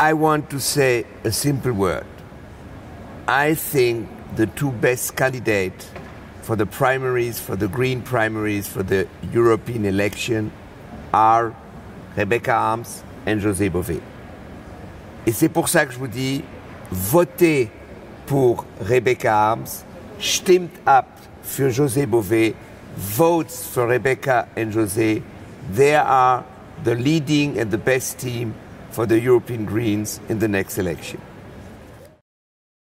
I want to say a simple word. I think the two best candidates for the primaries, for the Green primaries, for the European election are Rebecca Harms and José Bové. Et c'est pour ça que je vous dis, votez pour Rebecca Harms, stimmt ab für José Bové, votes for Rebecca and José. They are the leading and the best team for the European Greens in the next election.